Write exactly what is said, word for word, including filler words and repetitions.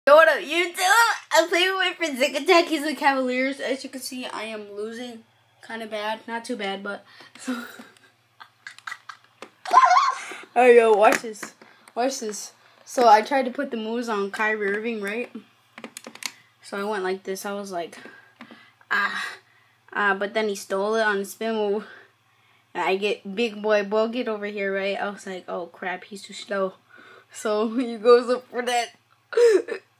Yo, what up, YouTube? I'm playing with my friend Zick Attack. He's the Cavaliers. As you can see, I am losing. Kind of bad. Not too bad, but... So... Alright, yo, watch this. Watch this. So, I tried to put the moves on Kyrie Irving, right? So, I went like this. I was like... Ah. Ah, but then he stole it on the spin move. And I get big boy Bogut over here, right? I was like, oh, crap, he's too slow. So, he goes up for that...